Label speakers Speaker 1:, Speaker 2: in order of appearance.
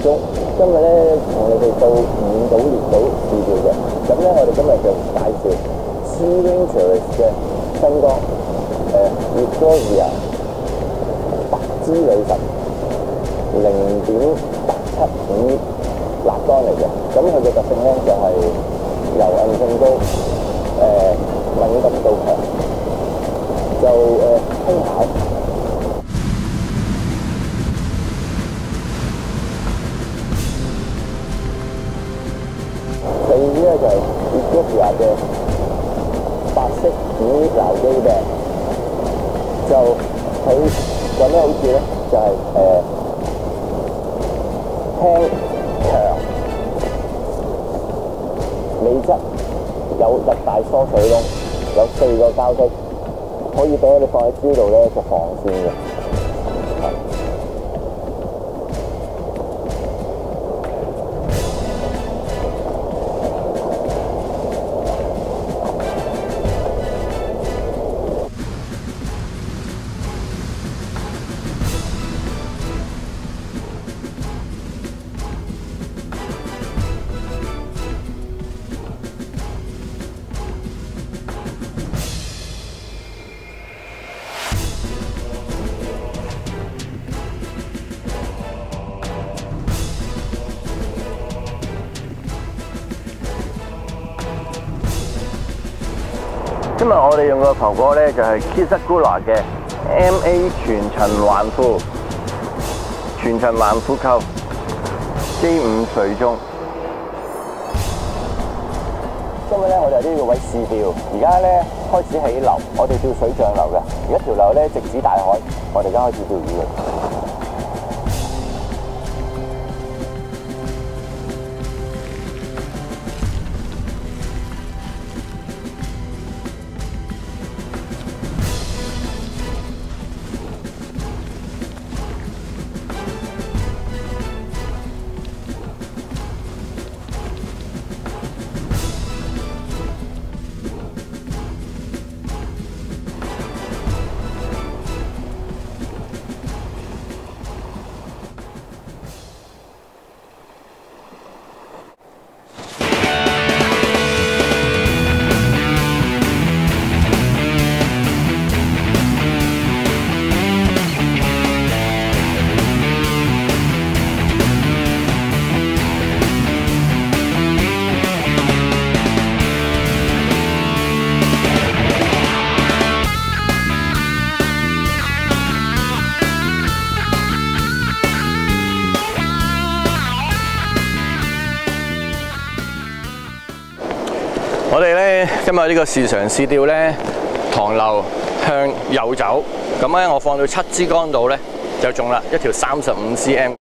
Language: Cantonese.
Speaker 1: 中，今日咧同你哋到五島列島視調嘅。咁咧，我哋今日就介紹 Vs 嘅新歌，Vs 白之女神0.875立竿嚟嘅。咁佢嘅特性咧就係柔韌性高，敏感度強，就輕巧。 第二咧就係 Vs 嘅白色5鬧機柄，就佢有咩好處咧？就係輕強美質，有日大疏水窿，有4個交剔，可以俾你放喺腰度咧做防線嘅。 今日我哋用個頭果咧就係 Kisagura 嘅 MA 全層環褲扣 J5 水中。今日咧我哋喺呢個位試釣，而家咧開始起流，我哋釣水漲流嘅。而家條流咧直指大海，我哋而家開始釣魚嘅。 我哋咧今日呢個試嘗試釣咧，塘流向右走，咁咧我放到7支竿度咧就中啦，一條35cm。